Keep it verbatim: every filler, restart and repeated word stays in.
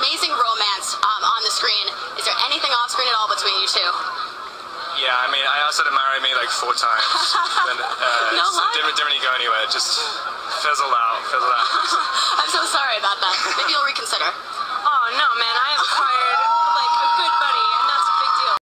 amazing romance um, on the screen. Is there anything off screen at all between you two? Yeah, I mean, I asked her to marry me like four times. and, uh, no so it didn't, didn't really go anywhere. It just fizzled out, fizzled out. I'm so sorry about that. Maybe you'll reconsider.